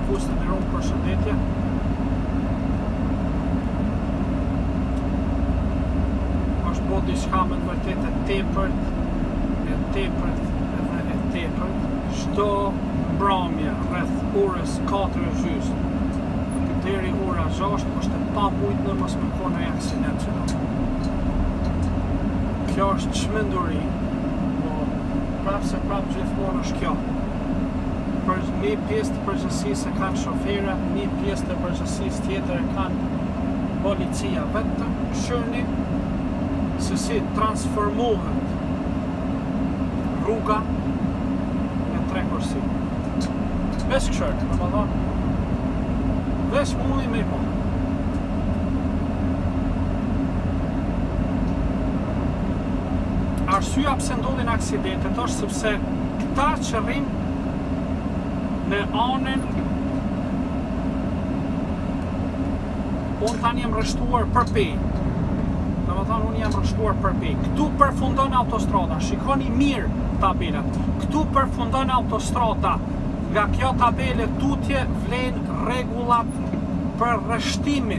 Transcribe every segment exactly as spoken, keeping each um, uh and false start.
Shikues të nderuar, përshëndetje. Është bo diçka me të vërtetë e tepërt, e tepërt edhe e tepërt. Çdo mbrëmje rreth orës katër e gjys deri ora gjashtë është e pamujtshme mos me konë një aksident që do. Kjo është çmenduri, po prapë se prapë gjithmonë është kjo. Për një pjesë të përgjegjësisë e kanë shoferët, një pjesë të përgjegjësisë tjetër e kanë policia. Vetëm shërni se si transformohet rruga me tre kursi. Veç këshërë, në më dhonë, veç mundi me i po. Arsyeja pse ndodhin aksidentet është sepse këta që rrinë në anën, unë tani jam rreshtuar për pej. Do të thonë unë jam rreshtuar për pej. Këtu përfundon autostrada. Shikoni mirë tabelat. Këtu përfundon autostrada. Nga kjo tabele tutje vlen rregullat për rreshtimin.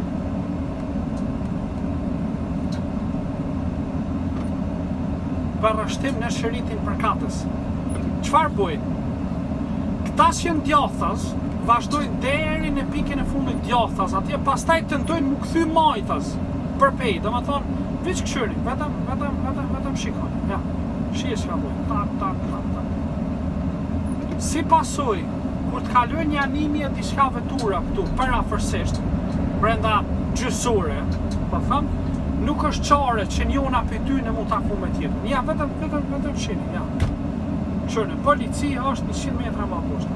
Për rreshtim në shëritin përkatës. Çfarë bëjnë? Këta që janë djathas, vazhdojnë deri në pikën e fundit djathas, atje pastaj tentojnë mu kthy majtas për pej, do të thonë, veç këshyri, vetëm, vetëm, vetëm, vetëm shikoni, ja, shije çka bëjnë, tak, tak, tak, tak. Si pasoj, kur të kaloj një animi e diçka vetura këtu, parafërsisht, brenda gjysore, po thëmë, nuk është qare që njona për ty në mu taku me tjetër. Ja, vetëm, vetëm, vetëm shini, ja. Qërë, policia është njëqind metra ma poshtë.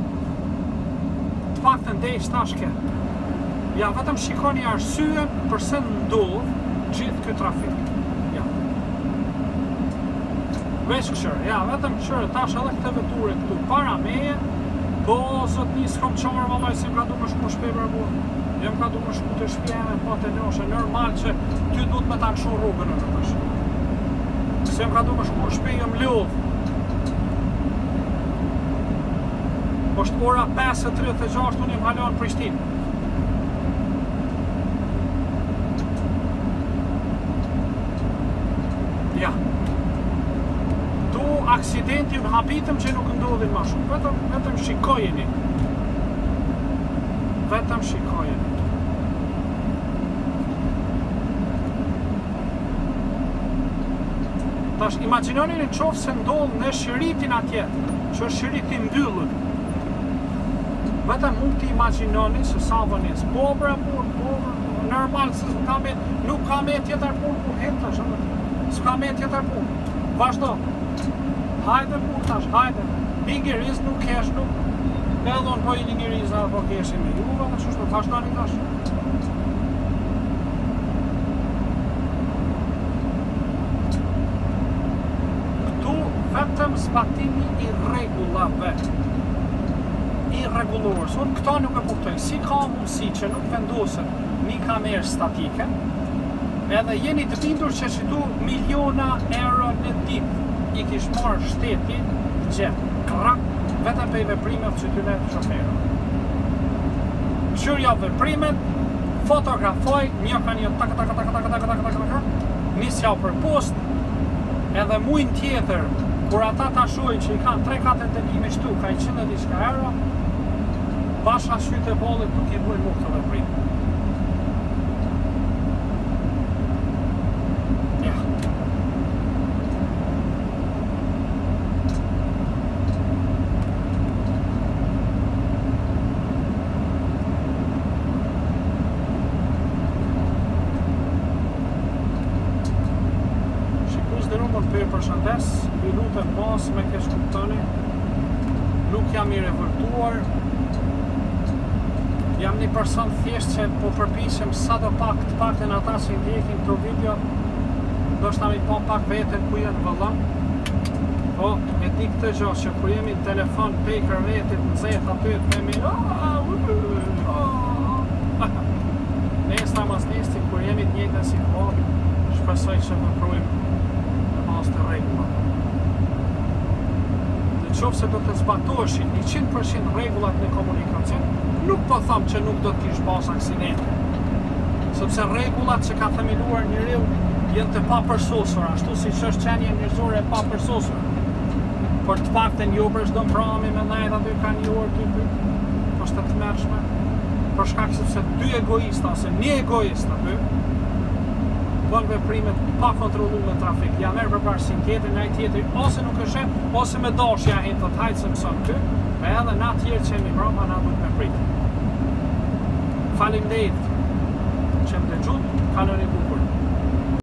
Të pak të ndejsh tashke. Ja, vetëm shikoni arsyen përse ndodh gjithë këtë trafik. Ja. Veç këshërë, ja, vetëm këshërë, tash edhe këtë veture këtu para meje, po, zot një s'kom qarë, valaj, si m'ka du më shku shpej për burë. Jo m'ka du më shku të shpjene, po të njoshe, normal që ty du të me ta kshu rrugën në të tash. Se m'ka du më shku shpej, jë m'lodh. është ora pesë e tridhjetë e gjashtë, unë jam halon në Prishtinë. Ja. Tu aksidenti më habitëm që nuk ndodhin ma shumë. Vetëm, vetëm shikojeni. Vetëm shikojeni. Tash, imagjinoni në qoftë se ndodh në shëritin atje, që është shëriti mbyllur. Vetëm mund t'i imagjinoni se sa vënis, po bre pun, po normal se s'ka me, nuk ka me tjetër pun, po hem tash, s'ka me tjetër pun. Vazhdo. Hajde pun tash, hajde. Lingeriz nuk kesh nuk. Edhe unë po i lingeriz edhe po keshim me juve, dhe qështë, tash tani tash. Këtu vetëm zbatimi i rregullave. Irregullorës. Unë këta nuk e kuptoj. Si ka mundësi që nuk vendosen një kamerë statike, edhe jeni të bindur që qëtu miliona euro në ditë i kish marrë shteti që krak vetëm për i veprimet që ty ne të shoferë. Qyrja veprimet, fotografoj, një ka një tak, tak, tak, tak, tak, tak, tak, tak, nisja për post, edhe mujnë tjetër, kur ata ta shojnë që i kanë tre katër dënime shtu, ka i qindë diçka euro, basha shyte bollit nuk i bujnë nuk të veprim. Ja. Shikus dhe numër për përshëndes, ju lutem pas me kesh kuptoni, nuk jam i revoltuar, jam një person thjesht që po përpishem sa do pak të pak në ata që i ndjekin këto video, do shta mi po pak vetën ku jenë vëllëm, po e di këtë gjo që kur jemi në telefon pejkër vetit në zetë aty të themi nesta mas nesti kur jemi të njëjtën situatë, shpresoj që veprojmë në bazë të rregullat. Në qoftë se do të zbatoheshin njëqind përqind rregullat në komunikacion, nuk po them që nuk do të kish pas aksidente. Sepse rregullat që ka themiluar njeriu janë të papërsosura, ashtu siç është qenia njerëzore e papërsosur. Por të paktën jo për çdo prami me ndajt aty kanë një orë ty është të tmerrshme. Për shkak sepse dy egoista ose një egoist aty bën veprime pa kontrolluar në trafik. Ja merr përparësinë tjetër, ai tjetri ose nuk e sheh, ose me dashje ai të hajtë se mëson ty, e edhe na të tjerë që jemi brapa na duhet me prit. Faleminderit që më dëgjoni, kaloni bukur.